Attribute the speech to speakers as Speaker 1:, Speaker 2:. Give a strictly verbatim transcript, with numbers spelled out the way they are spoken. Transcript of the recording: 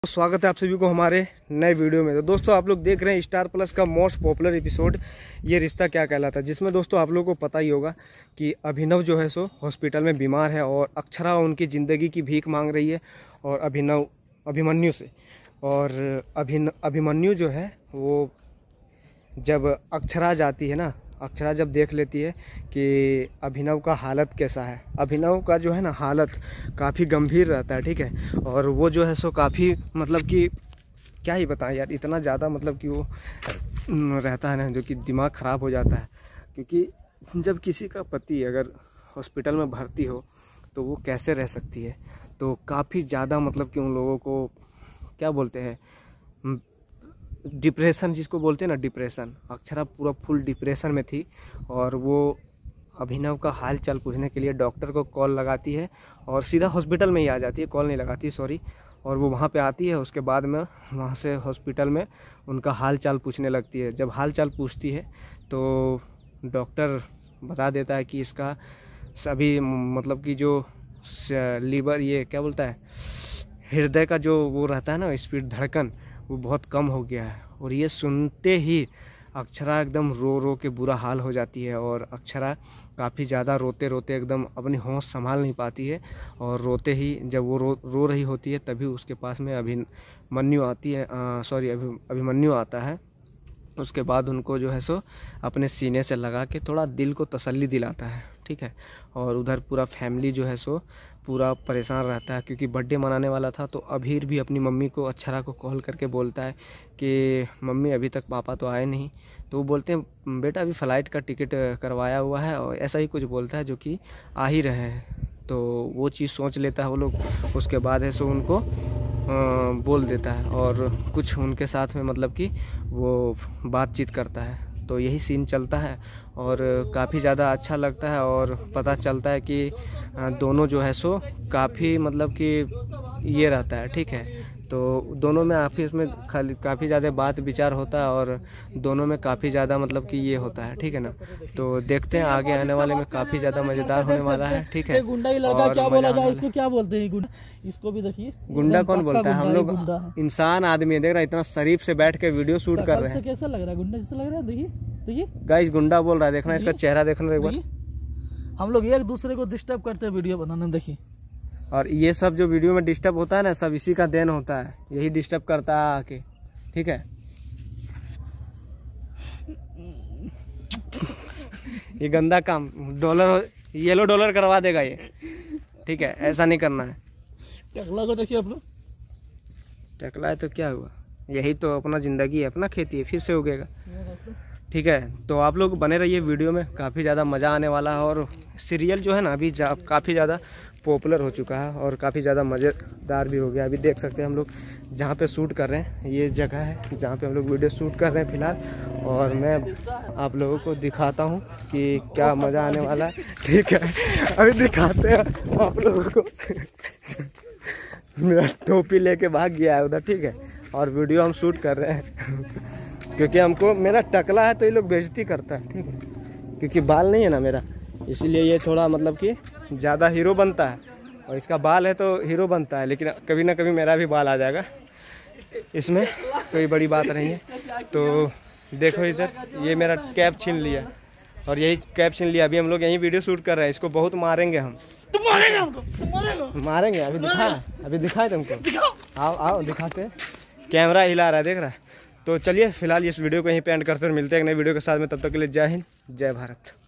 Speaker 1: स्वागत है आप सभी को हमारे नए वीडियो में। तो दोस्तों आप लोग देख रहे हैं स्टार प्लस का most popular episode Yeh Rishta क्या कहलाता है, जिसमें दोस्तों आप लोगों को पता ही होगा कि अभिनव जो है सो हॉस्पिटल में बीमार है और अक्षरा उनकी ज़िंदगी की भीख मांग रही है और अभिनव अभिमन्यु से। और अभिन अभिमन्यु जो है वो जब अक्षरा जाती है ना, अक्षरा जब देख लेती है कि अभिनव का हालत कैसा है, अभिनव का जो है ना हालत काफ़ी गंभीर रहता है, ठीक है। और वो जो है सो काफ़ी मतलब कि क्या ही बताएं यार, इतना ज़्यादा मतलब कि वो रहता है ना जो कि दिमाग ख़राब हो जाता है। क्योंकि जब किसी का पति अगर हॉस्पिटल में भर्ती हो तो वो कैसे रह सकती है, तो काफ़ी ज़्यादा मतलब कि उन लोगों को क्या बोलते हैं डिप्रेशन, जिसको बोलते हैं ना डिप्रेशन। अक्षरा पूरा फुल डिप्रेशन में थी और वो अभिनव का हाल चाल पूछने के लिए डॉक्टर को कॉल लगाती है और सीधा हॉस्पिटल में ही आ जाती है, कॉल नहीं लगाती है सॉरी। और वो वहाँ पे आती है, उसके बाद में वहाँ से हॉस्पिटल में उनका हाल चाल पूछने लगती है। जब हाल चाल पूछती है तो डॉक्टर बता देता है कि इसका सभी मतलब कि जो लीवर ये क्या बोलता है हृदय का जो वो रहता है ना स्पीड धड़कन वो बहुत कम हो गया है। और ये सुनते ही अक्षरा एकदम रो रो के बुरा हाल हो जाती है और अक्षरा काफ़ी ज़्यादा रोते रोते एकदम अपनी होश संभाल नहीं पाती है। और रोते ही जब वो रो रो रही होती है तभी उसके पास में अभिमन्यु आती है, सॉरी अभि अभिमन्यु आता है। उसके बाद उनको जो है सो अपने सीने से लगा के थोड़ा दिल को तसल्ली दिलाता है, ठीक है। और उधर पूरा फैमिली जो है सो पूरा परेशान रहता है क्योंकि बर्थडे मनाने वाला था। तो अभीर भी अपनी मम्मी को अक्षरा को कॉल करके बोलता है कि मम्मी अभी तक पापा तो आए नहीं। तो वो बोलते हैं बेटा अभी फ़्लाइट का टिकट करवाया हुआ है और ऐसा ही कुछ बोलता है जो कि आ ही रहे हैं। तो वो चीज़ सोच लेता है वो लोग। उसके बाद है सो उनको आ, बोल देता है और कुछ उनके साथ में मतलब कि वो बातचीत करता है। तो यही सीन चलता है और काफ़ी ज़्यादा अच्छा लगता है और पता चलता है कि दोनों जो है सो काफ़ी मतलब कि ये रहता है, ठीक है। तो दोनों में ऑफिस में खाली काफ़ी ज़्यादा बात विचार होता है और दोनों में काफ़ी ज़्यादा मतलब कि ये होता है, ठीक है ना। तो देखते हैं आगे आने वाले में काफ़ी ज़्यादा मज़ेदार होने वाला है, ठीक है।
Speaker 2: गुंडा ही लड़का क्या बोला जाए, इसको क्या बोलते हैं गुंडा, इसको भी देखिए।
Speaker 1: गुंडा कौन बोलता है, हम लोग इंसान आदमी देख रहा है, इतना शरीफ से बैठ के वीडियो शूट कर रहे हैं।
Speaker 2: कैसा लग रहा है, गुंडा जैसा लग रहा है। देखिए देखिए गाइस
Speaker 1: गुंडा बोल रहा है, देखना इसका चेहरा देखना एक बार।
Speaker 2: हम लोग एक दूसरे को डिस्टर्ब करते हैं वीडियो बनाने में, देखिए।
Speaker 1: और ये सब जो वीडियो में डिस्टर्ब होता है ना सब इसी का देन होता है, यही डिस्टर्ब करता है आके, ठीक है। ये गंदा काम, डॉलर येलो डॉलर करवा देगा ये, ठीक है। ऐसा नहीं करना है।
Speaker 2: टकला को देखिए आप लोग,
Speaker 1: टकला है तो क्या हुआ, यही तो अपना ज़िंदगी है, अपना खेती है, फिर से उगेगा, ठीक है। तो आप लोग बने रहिए वीडियो में, काफ़ी ज़्यादा मज़ा आने वाला है। और सीरियल जो है ना अभी काफ़ी ज़्यादा पॉपुलर हो चुका है और काफ़ी ज़्यादा मज़ेदार भी हो गया। अभी देख सकते हैं हम लोग जहाँ पे शूट कर रहे हैं, ये जगह है जहाँ पे हम लोग वीडियो शूट कर रहे हैं फ़िलहाल। और मैं आप लोगों को दिखाता हूँ कि क्या मज़ा आने वाला है, ठीक है। अभी दिखाते हैं आप लोगों को। मेरा टोपी लेके भाग गया है उधर, ठीक है। और वीडियो हम शूट कर रहे हैं क्योंकि हमको मेरा टकला है तो ये लोग बेइज्जती करता है, ठीक है। क्योंकि बाल नहीं है ना मेरा, इसीलिए ये थोड़ा मतलब कि ज़्यादा हीरो बनता है। और इसका बाल है तो हीरो बनता है, लेकिन कभी ना कभी मेरा भी बाल आ जाएगा, इसमें कोई बड़ी बात नहीं है। तो देखो इधर ये मेरा कैप छीन लिया और यही कैप छीन लिया। अभी हम लोग यहीं वीडियो शूट कर रहे हैं, इसको बहुत मारेंगे हम।
Speaker 2: तुम मारेंगे हमको, तुम मारेंगे
Speaker 1: मारेंगे अभी दिखा अभी दिखाए तुमको, आओ आओ दिखाते। कैमरा हिला रहा है, देख रहा है। तो चलिए फिलहाल इस वीडियो को यहीं पे एंड करते हैं, मिलते हैं एक नई वीडियो के साथ में। तब तक के लिए जय हिंद जय भारत।